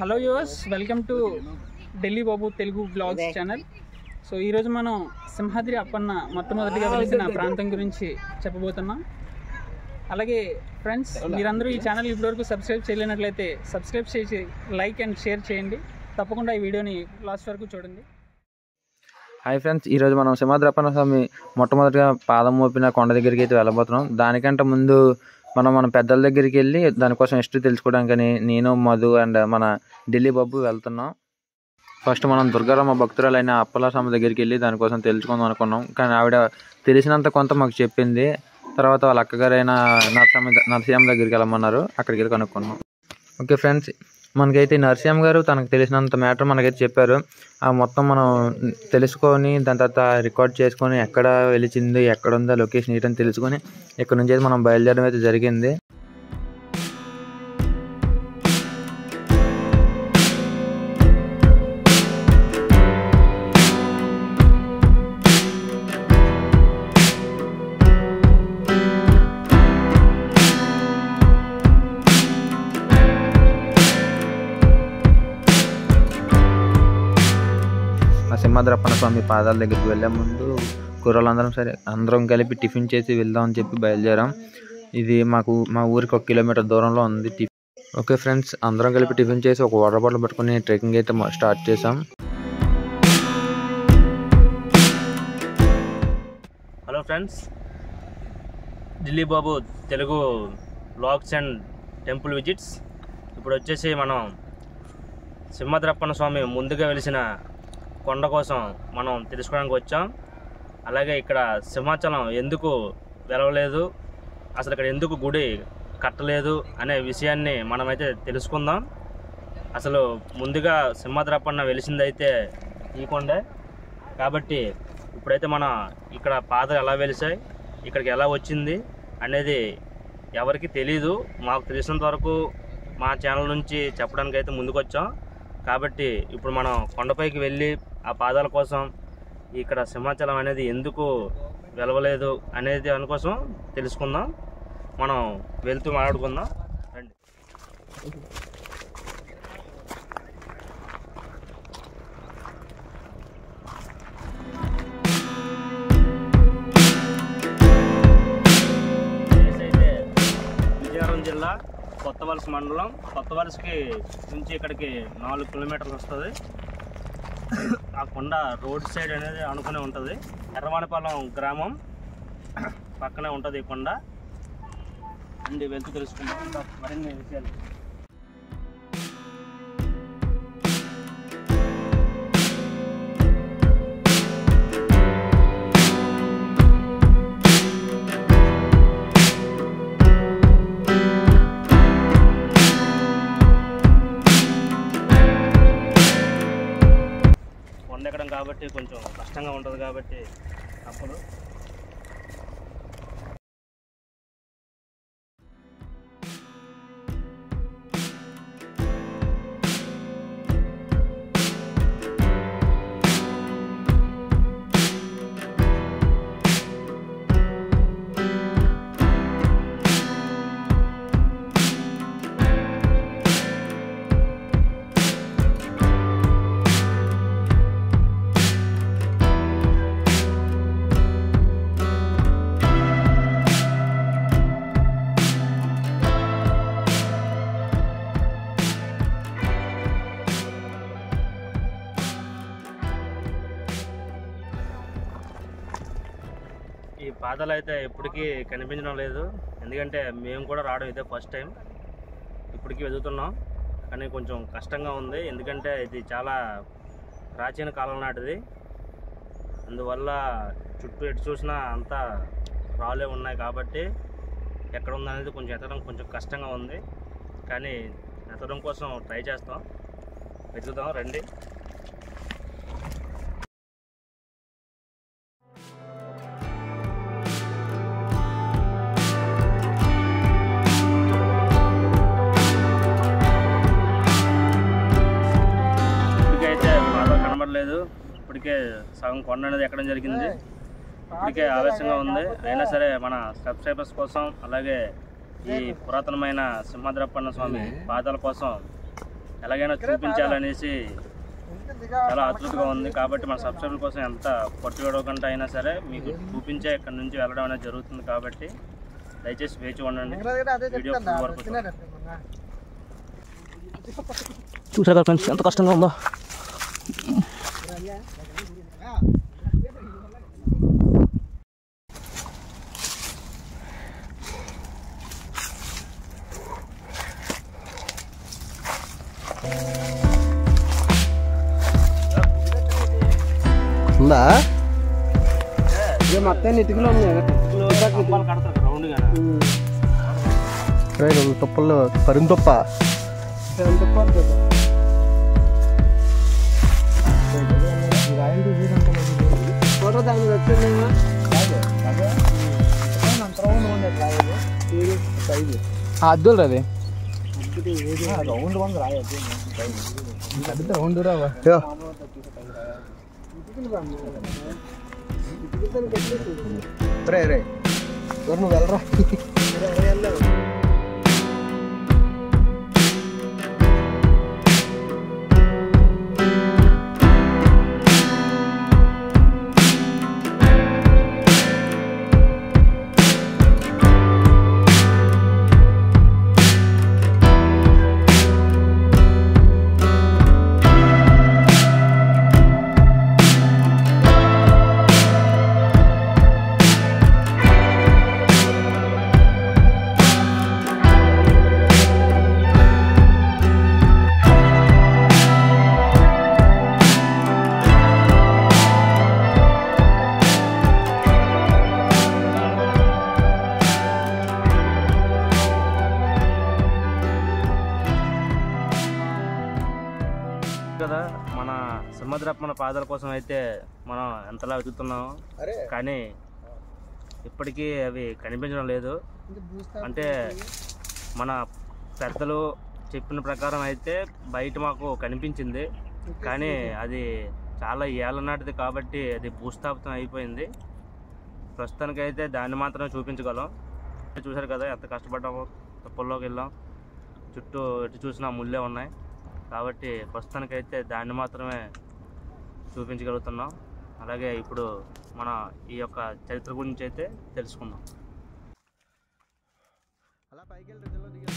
Hello yours, welcome to Delhi Babu Telugu blogs channel. So ఈరోజు మనం సింహాద్రి అప్పన్న మొట్టమొదటిగా వెలిసిన ప్రాంతం గురించి చెప్పబోతున్నాం. అలాగే ఫ్రెండ్స్, మీరందరూ ఈ ఛానల్ ఇప్పటివరకు సబ్స్క్రైబ్ చేయలేనట్లయితే సబ్స్క్రైబ్ చేసి లైక్ అండ్ షేర్ చేయండి. తప్పకుండా ఈ వీడియోని లాస్ట్ వరకు చూడండి. హాయ్ ఫ్రెండ్స్, ఈరోజు మనం సింహాద్రి అప్పన్న స్వామి మొట్టమొదటిగా పాదం మోపిన కొండ దగ్గరికి అయితే వెళ్ళబోతున్నాం. దానికంటే ముందు మన పెద్దల దగ్గరికి వెళ్ళి దానికోసం హిస్టరీ తెలుసుకోవడానికని నేను, మధు అండ్ మన ఢిల్లీ బాబు వెళ్తున్నాం. ఫస్ట్ మనం దుర్గారామ భక్తురాలైన అప్పల స్వామి దగ్గరికి వెళ్ళి దానికోసం తెలుసుకుందాం అనుకున్నాం. కానీ ఆవిడ తెలిసినంత కొంత మాకు చెప్పింది. తర్వాత వాళ్ళ అక్కగారైన నరసింహ దగ్గరికి వెళ్ళమన్నారు. అక్కడికి వెళ్ళి కనుక్కున్నాం. ఓకే ఫ్రెండ్స్, మనకైతే నరసింహ గారు తనకు తెలిసినంత మ్యాటర్ మనకైతే చెప్పారు. ఆ మొత్తం మనం తెలుసుకొని దాని తర్వాత రికార్డ్ చేసుకొని ఎక్కడ వెలిచింది, ఎక్కడ ఉందో లొకేషన్ ఏంటని తెలుసుకొని ఇక్కడ నుంచి అయితే మనం బయలుదేరడం అయితే జరిగింది. సింహాద్రి అప్పన్న స్వామి పాదాల దగ్గరికి వెళ్ళే ముందు అందరం కలిపి టిఫిన్ చేసి వెళ్దామని చెప్పి బయలుదేరాం. ఇది మా ఊరికి 1 కిలోమీటర్ దూరంలో ఉంది. ఓకే ఫ్రెండ్స్, అందరం కలిపి టిఫిన్ చేసి ఒక వాటర్ బాటిల్ పట్టుకుని ట్రెక్కింగ్ అయితే స్టార్ట్ చేసాం. Hello friends, Delhi Babu Telugu blogs and temple visits. ఇప్పుడు వచ్చేసి మనం సింహాద్రి అప్పన్న స్వామి ముందుగా వెలిసిన కొండ కోసం మనం తెలుసుకోవడానికి వచ్చాం. అలాగే ఇక్కడ సింహాచలం ఎందుకు వెలవలేదు, అసలు ఇక్కడ ఎందుకు గుడి కట్టలేదు అనే విషయాన్ని మనమైతే తెలుసుకుందాం. అసలు ముందుగా సింహాద్రి అప్పన్న వెలిసిందైతే ఈ కొండే కాబట్టి ఇప్పుడైతే మన ఇక్కడ పాదలు ఎలా వెలిసాయి, ఇక్కడికి ఎలా వచ్చింది అనేది ఎవరికి తెలీదు. మాకు తెలిసినంత వరకు మా ఛానల్ నుంచి చెప్పడానికి అయితే ముందుకు వచ్చాం. కాబట్టి ఇప్పుడు మనం కొండపైకి వెళ్ళి ఆ పాదాల కోసం ఇక్కడ సింహాచలం అనేది ఎందుకు వెలవలేదు అనేది దానికోసం తెలుసుకుందాం. మనం వెళ్తూ మాట్లాడుకుందాం రండి. అయితే విజయనగరం జిల్లా కొత్తవలస మండలం. కొత్తవలసకి నుంచి ఇక్కడికి 4 కిలోమీటర్లు వస్తుంది. ఆ కొండ రోడ్ సైడ్ అనేది అనుకునే ఉంటుంది. ఎర్రవాణిపాలెం గ్రామం పక్కనే ఉంటుంది ఈ కొండ. అండి వెళ్తూ తెలుసుకుంటాం మరిన్ని విషయాలు. ఎక్కడం కాబట్టి కొంచెం కష్టంగా ఉంటుంది కాబట్టి అప్పుడు ఈ పాదాలు అయితే ఇప్పటికీ కనిపించడం లేదు. ఎందుకంటే మేము కూడా రావడం ఇదే ఫస్ట్ టైం. ఇప్పటికీ వెతుకుతున్నాం కానీ కొంచెం కష్టంగా ఉంది. ఎందుకంటే ఇది చాలా ప్రాచీన కాలం నాటిది. అందువల్ల చుట్టూ ఎటు చూసినా అంతా రాళ్ళే ఉన్నాయి కాబట్టి ఎక్కడ ఉందనేది కొంచెం ఎత్తడం కొంచెం కష్టంగా ఉంది. కానీ ఎత్తడం కోసం ట్రై చేస్తాం, వెతుకుదాం రండి. లేదు, ఇప్పటికే సగం కొండ అనేది ఎక్కడం జరిగింది. ఇప్పటికే ఆలస్యంగా ఉంది. అయినా సరే మన సబ్స్క్రైబర్స్ కోసం అలాగే ఈ పురాతనమైన సింహాద్రి అప్పన్న స్వామి పాదాల కోసం ఎలాగైనా చూపించాలనేసి చాలా ఆతృతగా ఉంది. కాబట్టి మన సబ్స్క్రైబర్ కోసం ఎంత పట్టుకోవకుండా అయినా సరే మీకు చూపించే ఇక్కడ నుంచి వెళ్ళడం అనేది జరుగుతుంది. కాబట్టి దయచేసి వేచి ఉండండి. వీడియో వరకు చూసారు కదా ఫ్రెండ్స్ ఎంత కష్టంగా ఉందో. ఉందా మొత్తం ఇటుకలో రెండు తుప్పల్లో పరింతొప్ప అద్దులు అది రౌండ్ రావా రే నువ్వు వెళ్ళరా. కదా మన సింహద్రప్పన పాదాల కోసం అయితే మనం ఎంతలా వెతుకుతున్నాం, కానీ ఇప్పటికీ అవి కనిపించడం లేదు. అంటే మన పెద్దలు చెప్పిన ప్రకారం అయితే బయట మాకు కనిపించింది, కానీ అది చాలా ఏళ్ళ నాటిది కాబట్టి అది భూస్థాపితం అయిపోయింది. ప్రస్తుతానికైతే దాన్ని మాత్రమే చూపించగలం. చూశారు కదా ఎంత కష్టపడ్డామో, తుప్పల్లోకి వెళ్ళాం, చుట్టూ ఎటు చూసినా ముళ్ళే ఉన్నాయి. కాబట్టి ప్రస్తుతానికైతే దాన్ని మాత్రమే చూపించగలుగుతున్నాం. అలాగే ఇప్పుడు మన ఈ యొక్క చరిత్ర గురించి అయితే తెలుసుకుందాం. అలా పైకి వెళ్ళి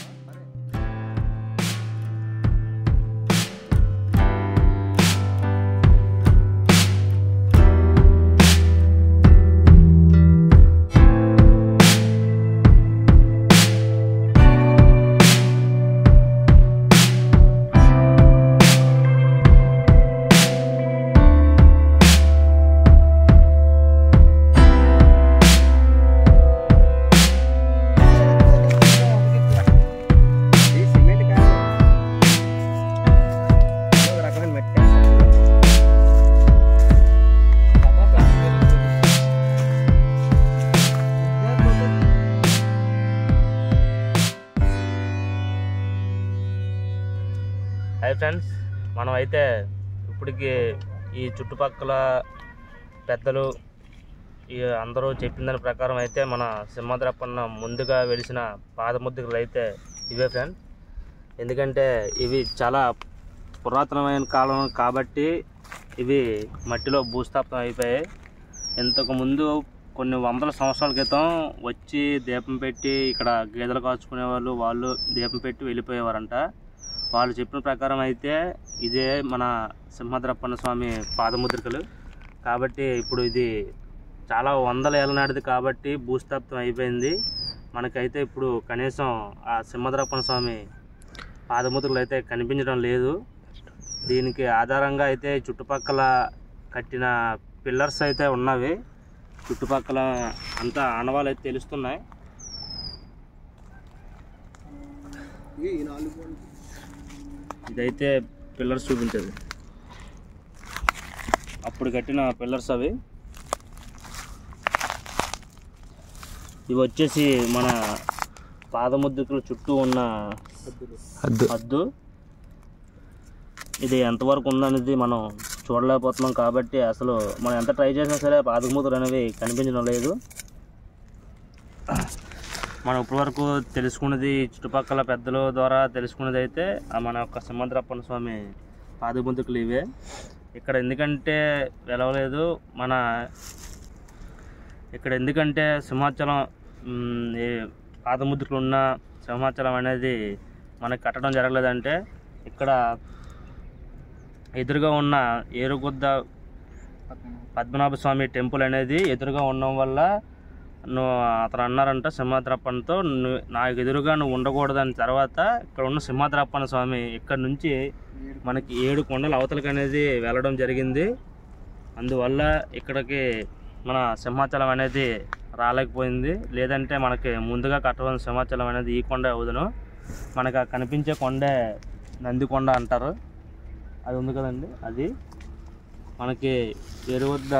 హాయ్ ఫ్రెండ్స్, మనం అయితే ఇప్పటికి ఈ చుట్టుపక్కల పెద్దలు అందరూ చెప్పిన దాని ప్రకారం అయితే మన సింహద్రప్పన్న ముందుగా వెలిసిన పాదముద్రికలు అయితే ఇవే ఫ్రెండ్స్. ఎందుకంటే ఇవి చాలా పురాతనమైన కాలం కాబట్టి ఇవి మట్టిలో భూస్థాపితం అయిపోయాయి. ఇంతకుముందు కొన్ని వందల సంవత్సరాల క్రితం వచ్చి దీపం పెట్టి ఇక్కడ గేదెలు కాచుకునే వాళ్ళు దీపం పెట్టి వెళ్ళిపోయేవారంట. వాళ్ళు చెప్పిన ప్రకారం అయితే ఇదే మన సింహద్రప్పన్న స్వామి పాదముద్రికలు. కాబట్టి ఇప్పుడు ఇది చాలా వందల ఏళ్ళ నాటిది కాబట్టి భూస్థాపితం అయిపోయింది. మనకైతే ఇప్పుడు కనీసం ఆ సింహద్రప్పన్న స్వామి పాదముద్రికలు అయితే కనిపించడం లేదు. దీనికి ఆధారంగా అయితే చుట్టుపక్కల కట్టిన పిల్లర్స్ అయితే ఉన్నవి. చుట్టుపక్కల అంతా ఆనవాళ్ళు అయితే తెలుస్తున్నాయి. ఇదైతే పిల్లర్స్ చూపించేది, అప్పుడు కట్టిన పిల్లర్స్ అవి. ఇవి వచ్చేసి మన పాదముద్రికలు చుట్టూ ఉన్న హద్దు. ఇది ఎంతవరకు ఉందనేది మనం చూడలేకపోతున్నాం కాబట్టి అసలు మనం ఎంత ట్రై చేసినా సరే పాదముద్రలు అనేవి కనిపించడం లేదు. మనం ఇప్పటివరకు తెలుసుకున్నది చుట్టుపక్కల పెద్దల ద్వారా తెలుసుకున్నది అయితే మన యొక్క సింహాద్రప్పన్న స్వామి పాదముద్రకులు ఇవే. ఇక్కడ ఎందుకంటే వెలవలేదు ఇక్కడ ఎందుకంటే సింహాచలం పాదముద్రకులు ఉన్న సింహాచలం అనేది మనకి కట్టడం జరగలేదంటే ఇక్కడ ఎదురుగా ఉన్న ఏరుగుద్ద పద్మనాభ స్వామి టెంపుల్ అనేది ఎదురుగా ఉండడం వల్ల అతను అన్నారంట సింహాద్రప్పన్నతో, నాకు ఎదురుగా నువ్వు ఉండకూడదని. తర్వాత ఇక్కడ ఉన్న సింహాద్రప్పన్న స్వామి ఇక్కడ నుంచి మనకి 7 కొండల అవతలకి అనేది వెళ్ళడం జరిగింది. అందువల్ల ఇక్కడికి మన సింహాచలం అనేది రాలేకపోయింది. లేదంటే మనకి ముందుగా కట్టవలసిన సింహాచలం అనేది ఈ కొండ అవుదును. మనకు కనిపించే కొండే నందికొండ అంటారు, అది ఉంది కదండి. అది మనకి ఎరువద్ద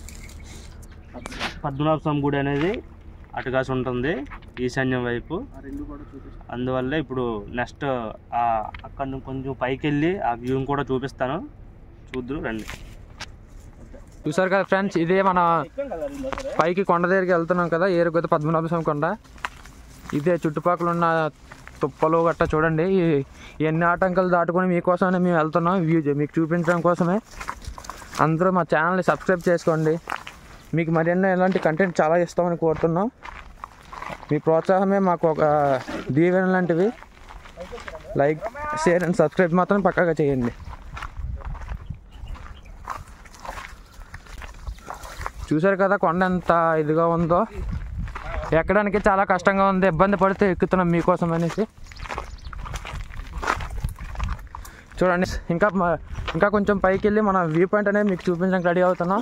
పద్మనాభ స్వామి గుడి అనేది అటుకాసి ఉంటుంది ఈశాన్యం వైపు. అందువల్ల ఇప్పుడు నెక్స్ట్ అక్కడ కొంచెం పైకి వెళ్ళి ఆ వ్యూని కూడా చూపిస్తాను, చూద్దురు రండి. చూసారు కదా ఫ్రెండ్స్, ఇదే మన పైకి కొండ దగ్గరికి వెళ్తున్నాం కదా, ఏరుగుద్ద పద్మనాభ స్వామి కొండ. ఇదే చుట్టుపక్కల ఉన్న తుప్పలు గట్రా చూడండి. ఎన్ని ఆటంకాలు దాటుకొని మీకోసమే మేము వెళ్తున్నాం, వ్యూ మీకు చూపించడం కోసమే. అందరూ మా ఛానల్ని సబ్స్క్రైబ్ చేసుకోండి. మీకు మరిన్నో ఇలాంటి కంటెంట్ చాలా ఇస్తామని కోరుతున్నాం. మీ ప్రోత్సాహమే మాకు ఒక దీవెన లాంటివి. లైక్, షేర్ అండ్ సబ్స్క్రైబ్ మాత్రం పక్కాగా చేయండి. చూసారు కదా కొండ ఎంత ఇదిగా ఉందో, ఎక్కడానికి చాలా కష్టంగా ఉంది. ఇబ్బంది పడితే ఎక్కుతున్నాం మీకోసం అనేసి. చూడండి, ఇంకా కొంచెం పైకి వెళ్ళి మన వ్యూ పాయింట్ అనేది మీకు చూపించడానికి రెడీ అవుతున్నాం.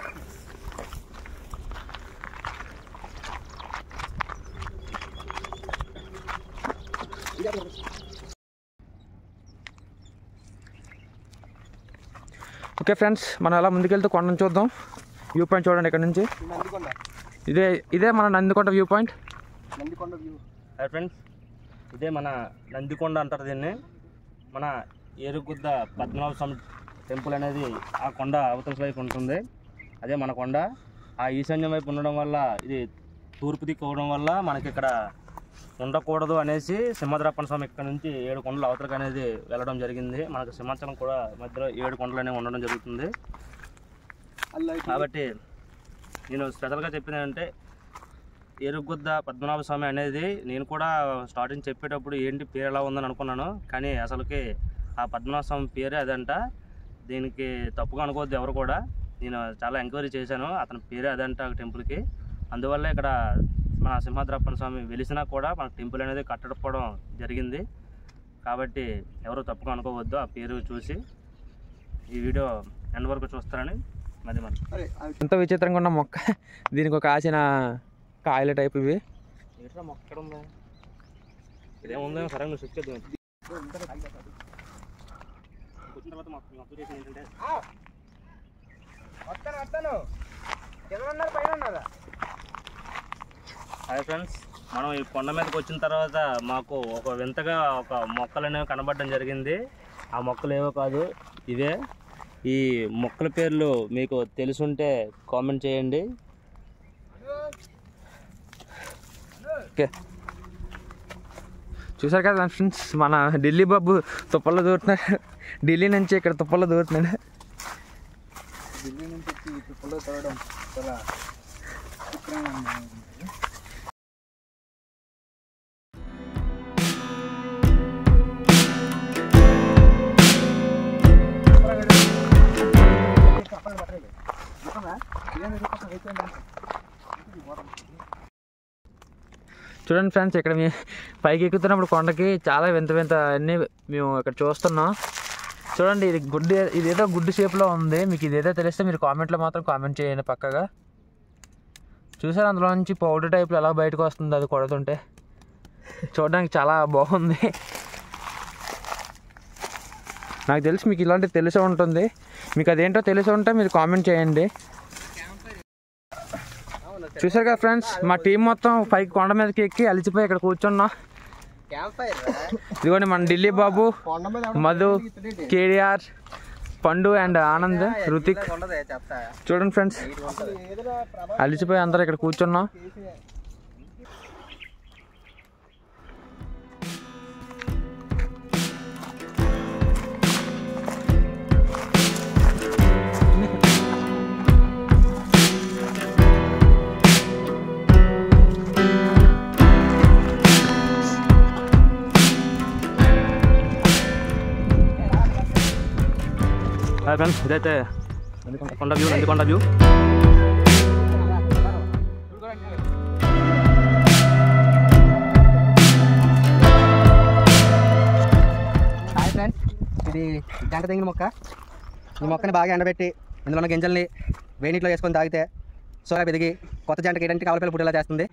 ఓకే ఫ్రెండ్స్, మనం అలా ముందుకెళ్తే కొండను చూద్దాం. వ్యూ పాయింట్ చూడండి ఇక్కడ నుంచి. ఇదే మన Nandikonda view point. Hi friends, ఇదే మన నందికొండ అంటారు దీన్ని. మన ఏరుగుద్ద పద్మనాభ స్వామి టెంపుల్ అనేది ఆ కొండ అవతల వైపు ఉంటుంది. అదే మన కొండ. ఆ ఈశాన్యం వైపు ఉండడం వల్ల, ఇది తూర్పు దిక్కు అవడం వల్ల మనకి ఇక్కడ ఉండకూడదు అనేసి సింహాద్రప్పన్న స్వామి ఇక్కడ నుంచి 7 కొండలు అవతలకు అనేది వెళ్ళడం జరిగింది. మనకు సింహాచలం కూడా మధ్యలో 7 కొండలు అనేవి ఉండడం జరుగుతుంది. కాబట్టి నేను స్పెషల్గా చెప్పింది ఏంటంటే, ఏరుగుద్ద పద్మనాభ స్వామి అనేది నేను కూడా స్టార్టింగ్ చెప్పేటప్పుడు ఏంటి పేరు ఎలా ఉందని అనుకున్నాను. కానీ అసలుకి ఆ పద్మనాభ స్వామి పేరే అదంట. దీనికి తప్పుగా అనుకోవద్దు ఎవరు కూడా. నేను చాలా ఎంక్వైరీ చేశాను, అతని పేరే అదంట టెంపుల్కి. అందువల్ల ఇక్కడ మన సింహాద్రప్పన్న స్వామి వెలిసినా కూడా మన టెంపుల్ అనేది కట్టకపోవడం జరిగింది. కాబట్టి ఎవరు తప్పుగా అనుకోవద్దు ఆ పేరు చూసి. ఈ వీడియో ఎండ్ వరకు చూస్తారని మరి ఎంతో విచిత్రంగా ఉన్న మొక్క. దీనికి ఒక ఆచిన కాయల టైప్ ఇవి. మొక్క ఎక్కడ ఉందా? ఇదేముందో సరే స్విచ్ చేద్దాం. వచ్చిన తర్వాత మాకు చేసింది ఏంటంటే, హాయ్ ఫ్రెండ్స్, మనం ఈ కొండ మీదకి వచ్చిన తర్వాత మాకు ఒక వింతగా ఒక మొక్కలు అనేవి కనబడడం జరిగింది. ఆ మొక్కలు ఏవో కాదు, ఇవే. ఈ మొక్కల పేర్లు మీకు తెలుసుంటే కామెంట్ చేయండి. ఓకే, చూసారు కదా ఫ్రెండ్స్, మన ఢిల్లీ బాబు తుప్పల్లో దూరుతున్నాడు. ఢిల్లీ నుంచి ఇక్కడ తుప్పల్లో దూరుతున్నాడు. ఢిల్లీ నుంచి తుప్పల్లో తోవడం చాలా చూడండి ఫ్రెండ్స్, ఇక్కడ మేము పైకి ఎక్కుతున్నప్పుడు కొండకి చాలా వింత అన్నీ మేము ఇక్కడ చూస్తున్నాం. చూడండి, ఇదేదో గుడ్డు షేప్లో ఉంది. మీకు ఇదేదో తెలిస్తే మీరు కామెంట్లో మాత్రం కామెంట్ చేయండి పక్కగా. చూసారు, అందులో నుంచి పౌడర్ టైప్లో ఎలా బయటకు వస్తుంది అది కొడుతుంటే. చూడడానికి చాలా బాగుంది. నాకు తెలిసి మీకు ఇలాంటివి తెలిసే ఉంటుంది. మీకు అదేంటో తెలిసి ఉంటే మీరు కామెంట్ చేయండి. చూసారు కదా ఫ్రెండ్స్, మా టీం మొత్తం పైకి కొండ మీదకి ఎక్కి అలిచిపోయి ఇక్కడ కూర్చున్నాం. ఇదిగోండి మన ఢిల్లీ బాబు, మధు, కేడిఆర్, పండు అండ్ ఆనంద్, రుతిక్. చూడండి ఫ్రెండ్స్, అలిచిపోయి అందరూ ఇక్కడ కూర్చున్నాం. హాయ్ ఫ్రెండ్స్, ఇదైతే కొండ view, Nandikonda view. Hi friends, ఇది జంట తెంగిన మొక్క. ఈ మొక్కని బాగా ఎండబెట్టి ఇందులో ఉన్న గింజల్ని వేడిలో వేసుకొని తాగితే సోగా పెరిగి కొత్త జంటకి ఏంటంటే కవలపిల్ల పుట్టేలా చేస్తుంది.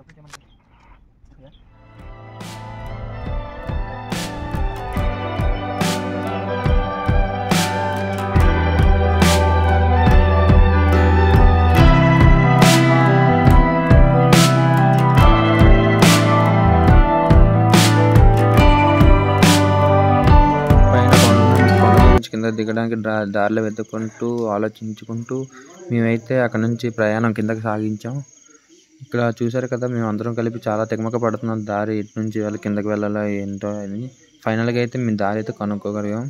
కింద దిగడానికి దారిలో వెతుక్కుంటూ ఆలోచించుకుంటూ మేమైతే అక్కడ నుంచి ప్రయాణం కిందకి సాగించాం. ఇక్కడ చూసారు కదా, మేము అందరం కలిపి చాలా తెగమక పడుతున్నాం దారి ఇటు నుంచి వాళ్ళ కిందకి వెళ్ళాలా ఏంటో అని. ఫైనల్గా అయితే మేము దారి అయితే కనుక్కోగలిగాం.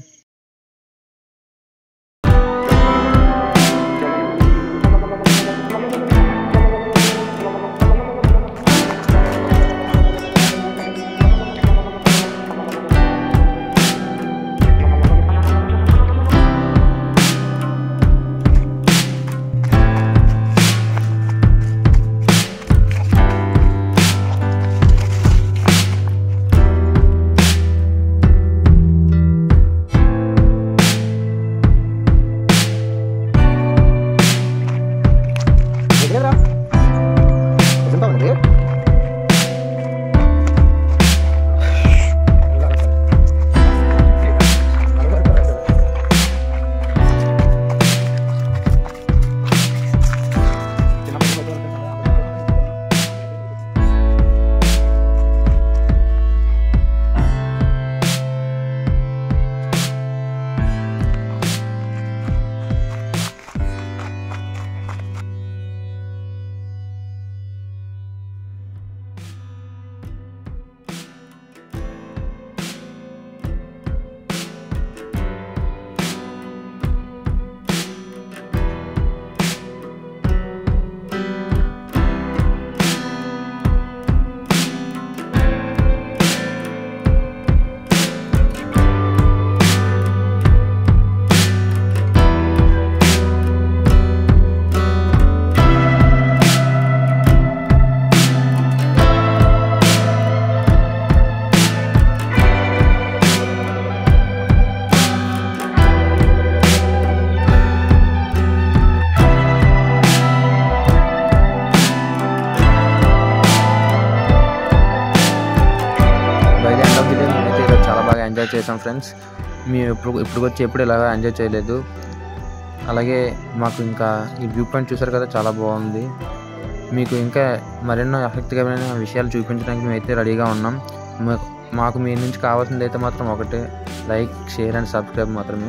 ఎంజాయ్ చేసాం ఫ్రెండ్స్. మేము ఇప్పుడు వచ్చి ఎప్పుడు ఇలాగా ఎంజాయ్ చేయలేదు. అలాగే మాకు ఇంకా ఈ వ్యూ పాయింట్ చూసారు కదా, చాలా బాగుంది. మీకు ఇంకా మరెన్నో ఆసక్తికరమైన విషయాలు చూపించడానికి మేమైతే రెడీగా ఉన్నాం. మాకు మీ నుంచి కావాల్సింది అయితే మాత్రం ఒకటే, లైక్, షేర్ అండ్ సబ్స్క్రైబ్ మాత్రమే.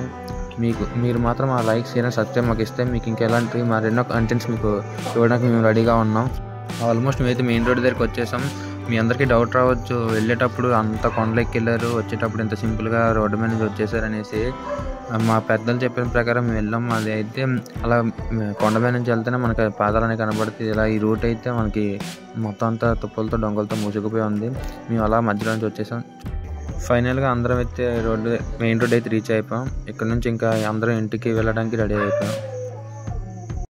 మీరు మాత్రం ఆ లైక్, షేర్ అండ్ సబ్స్క్రైబ్ మాకు ఇస్తే మీకు ఇంకెలాంటి మరెన్నో కంటెంట్స్ మీకు ఇవ్వడానికి మేము రెడీగా ఉన్నాం. ఆల్మోస్ట్ మేమైతే మెయిన్ రోడ్ దగ్గరికి వచ్చేసాం. మీ అందరికీ డౌట్ రావచ్చు, వెళ్ళేటప్పుడు అంత కొండలెక్కి వెళ్ళారు, వచ్చేటప్పుడు ఇంత సింపుల్గా రోడ్డు మీద నుంచి వచ్చేసారు అనేసి. మా పెద్దలు చెప్పిన ప్రకారం మేము వెళ్ళాం. అది అయితే అలా కొండ మీద నుంచి వెళ్తేనే మనకి పాదాలని కనబడుతుంది. ఇలా ఈ రూట్ అయితే మనకి మొత్తం అంతా తుప్పలతో డొంగలతో మూసుకుపోయి ఉంది. మేము అలా మధ్యలో నుంచి వచ్చేసాం. ఫైనల్గా అందరం అయితే మెయిన్ రోడ్ అయితే రీచ్ అయిపోయాం. ఇక్కడ నుంచి ఇంకా అందరం ఇంటికి వెళ్ళడానికి రెడీ అయిపోయాం.